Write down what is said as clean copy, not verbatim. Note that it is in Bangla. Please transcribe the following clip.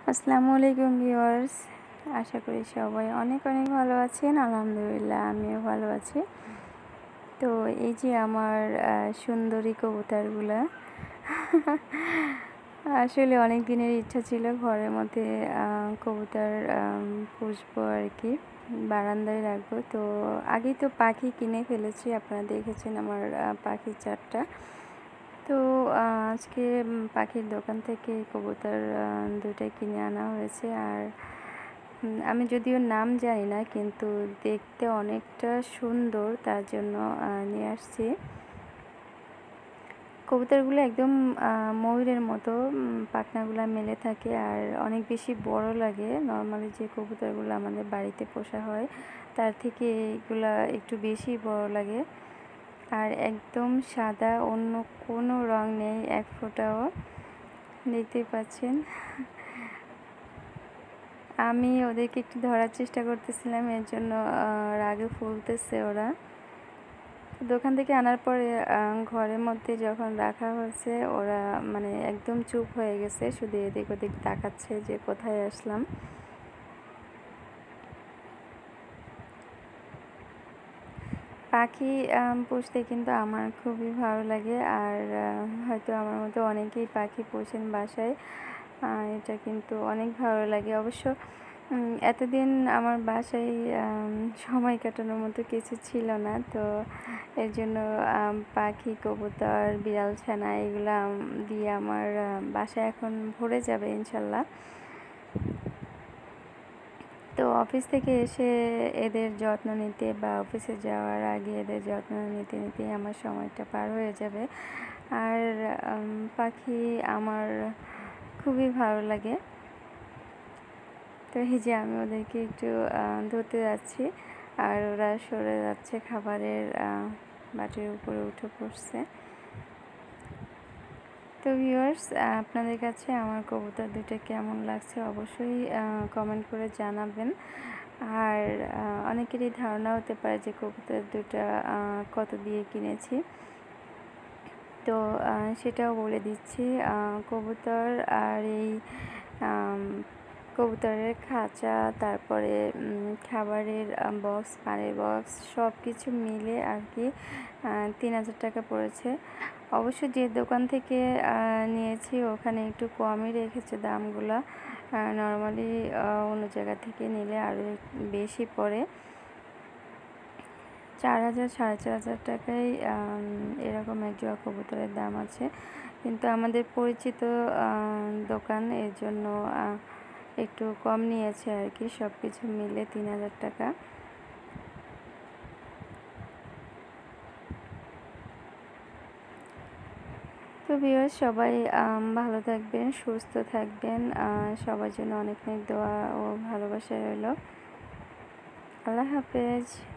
আসসালামু আলাইকুম ভিউয়ার্স, আশা করি সবাই অনেক অনেক ভালো আছেন। আলহামদুলিল্লাহ আমিও ভালো আছি। তো এই যে আমার সুন্দরী কবুতরগুলা আসলে অনেক দিনের ইচ্ছা ছিল ঘরের মধ্যে কবুতর পুষবো আর কি, বারান্দায় রাখবো। তো আগেই তো পাখি কিনে ফেলেছি, আপনারা দেখেছেন আমার পাখি চারটা। তো আজকে পাখির দোকান থেকে কবুতর দুইটা কিনে আনা হয়েছে। আর আমি যদিও নাম জানি না, কিন্তু দেখতে অনেকটা সুন্দর, তার জন্য নিয়ে আসছি। কবুতরগুলো একদম ময়ূরের মতো পাখনাগুলো মেলে থাকে আর অনেক বেশি বড় লাগে। নর্মালি যে কবুতরগুলো আমাদের বাড়িতে পোষা হয় তার থেকে এগুলা একটু বেশি বড় লাগে। আর একদম সাদা, অন্য কোনো রং নেই এক ফোঁটাও, দেখতেই পাচ্ছেন। আমি ওদেরকে একটু ধরার চেষ্টা করতেছিলাম, এর জন্য রাগে ফুলতেছে ওরা। দোকান থেকে আনার পরে ঘরের মধ্যে যখন রাখা হয়েছে ওরা মানে একদম চুপ হয়ে গেছে, শুধু এদিক ওদিক তাকাচ্ছে যে কোথায় আসলাম। পাখি পুষতে কিন্তু আমার খুবই ভালো লাগে। আর হয়তো আমার মতো অনেকেই পাখি পোষেন বাসায়, এটা কিন্তু অনেক ভালো লাগে। অবশ্য এতদিন আমার বাসায় সময় কাটানোর মতো কিছু ছিল না, তো এর জন্য পাখি, কবুতর, বিড়াল, ছানা এগুলো দিয়ে আমার বাসায় এখন ভরে যাবে ইনশাল্লাহ। তো অফিস থেকে এসে এদের যত্ন নিতে বা অফিসে যাওয়ার আগে এদের যত্ন নিতে নিতেই আমার সময়টা পার হয়ে যাবে। আর পাখি আমার খুবই ভালো লাগে। তো এই যে আমি ওদেরকে একটু ধরতে যাচ্ছি আর ওরা সরে যাচ্ছে, খাবারের বাটির উপরে উঠে পড়ছে। তো ভিউয়ার্স, আপনাদের কাছে আমার কবুতর দুটো কেমন লাগছে অবশ্যই কমেন্ট করে জানাবেন। আর অনেকেরই ধারণা হতে পারে যে কবুতর দুটো কত দিয়ে কিনেছি, তো সেটাও বলে দিচ্ছি। কবুতর আর এই কবুতরের খাঁচা, তারপরে খাবারের বক্স, পানির বক্স, সব কিছু মিলে আর কি 3000 টাকা পড়েছে। অবশ্য যে দোকান থেকে নিয়েছি ওখানে একটু কমই রেখেছে দামগুলো। নর্মালি অন্য জায়গা থেকে নিলে আরও বেশি পড়ে, 4000 4500 টাকায় এরকম এক জোড়া কবুতরের দাম আছে। কিন্তু আমাদের পরিচিত দোকান, এর জন্য একটু কম নিয়েছে আর কি, সব কিছু মিলে 3000 টাকা। তো ভিউয়ার্স, সবাই ভালো থাকবেন, সুস্থ থাকবেন, সবার জন্য অনেক অনেক দোয়া ও ভালোবাসা রইল। আল্লাহ হাফেজ।